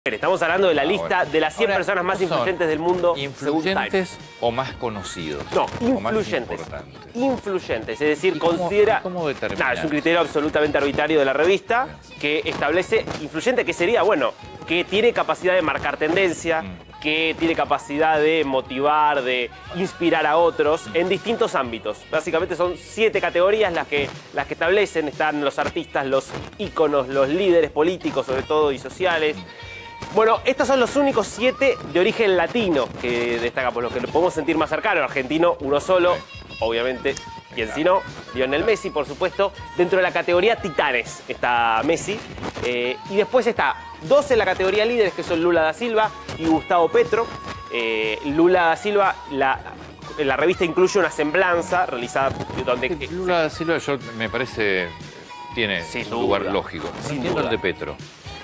Estamos hablando de la lista de las 100 personas más influyentes del mundo. ¿Influyentes o más conocidos? No, influyentes. Influyentes, es decir, considera... ¿Cómo determinar? Es un criterio absolutamente arbitrario de la revista que establece influyente, que sería, bueno, que tiene capacidad de marcar tendencia, que tiene capacidad de motivar, de inspirar a otros en distintos ámbitos. Básicamente son 7 categorías las que establecen. Están los artistas, los íconos, los líderes políticos, sobre todo, y sociales. Bueno, estos son los únicos 7 de origen latino que destaca, por lo que lo podemos sentir más cercano. Argentino, uno solo, obviamente, quien si no, Lionel Messi, por supuesto. Dentro de la categoría Titanes está Messi. Y después está 2 en la categoría líderes, que son Lula da Silva y Gustavo Petro. Lula da Silva, la revista incluye una semblanza realizada donde... Lula da Silva, me parece, tiene un lugar lógico. No entiendo el de Petro.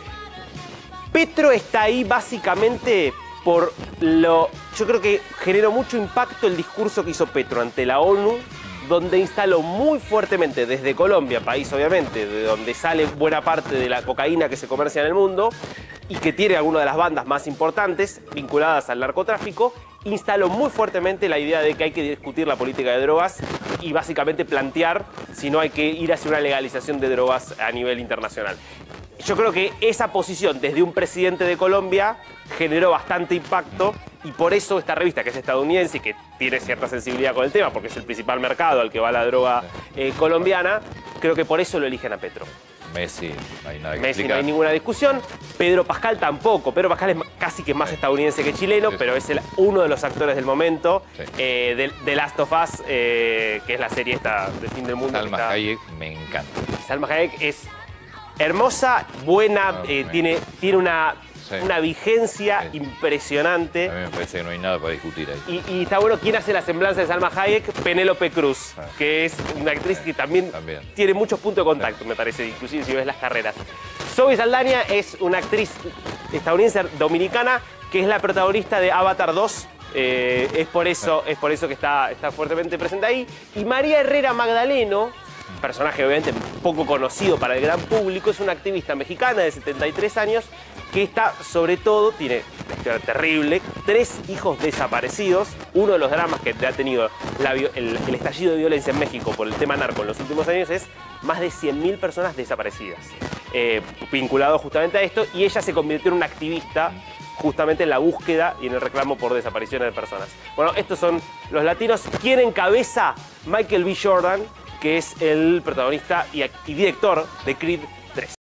Petro está ahí básicamente por lo... Yo creo que generó mucho impacto el discurso que hizo Petro ante la ONU, donde instaló muy fuertemente desde Colombia, país obviamente, de donde sale buena parte de la cocaína que se comercia en el mundo y que tiene alguna de las bandas más importantes vinculadas al narcotráfico, instaló muy fuertemente la idea de que hay que discutir la política de drogas y básicamente plantear si no hay que ir hacia una legalización de drogas a nivel internacional. Yo creo que esa posición desde un presidente de Colombia generó bastante impacto y por eso esta revista, que es estadounidense y que tiene cierta sensibilidad con el tema, porque es el principal mercado al que va la droga colombiana, creo que por eso lo eligen a Petro. Messi, no hay nada que Messi explicar. no hay ninguna discusión. Pedro Pascal tampoco. Pedro Pascal es casi que más estadounidense que chileno, pero es uno de los actores del momento de Last of Us, que es la serie esta de fin del mundo. Salma Hayek me encanta. Salma Hayek es hermosa, buena, tiene una vigencia impresionante. A mí me parece que no hay nada para discutir ahí. Y está bueno, ¿quién hace la semblanza de Salma Hayek? Penélope Cruz, que es una actriz que también tiene muchos puntos de contacto, me parece, inclusive si ves las carreras. Zoe Saldaña es una actriz estadounidense dominicana que es la protagonista de Avatar 2. Es por eso que está fuertemente presente ahí. Y María Herrera Magdaleno, personaje obviamente poco conocido para el gran público, es una activista mexicana de 73 años que está, sobre todo, tiene una historia terrible, 3 hijos desaparecidos. Uno de los dramas que ha tenido el estallido de violencia en México por el tema narco en los últimos años es más de 100.000 personas desaparecidas, vinculado justamente a esto, y ella se convirtió en una activista justamente en la búsqueda y en el reclamo por desapariciones de personas. Bueno, estos son los latinos. ¿Quién encabeza? Michael B. Jordan, que es el protagonista y director de Creed 3.